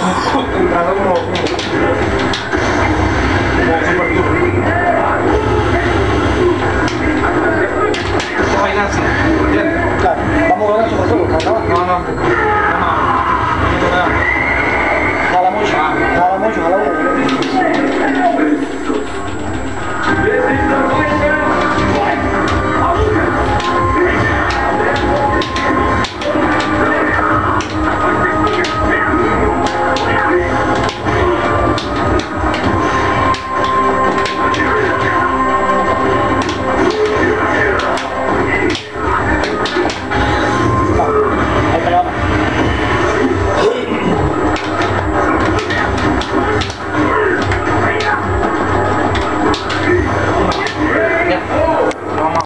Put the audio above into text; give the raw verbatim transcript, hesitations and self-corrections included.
entrando como, como, como super duro. Esta vaina así, ¿entiendes? Claro, vamos a ver eso nosotros, ¿no? No, no, no, no, no, no, no, no.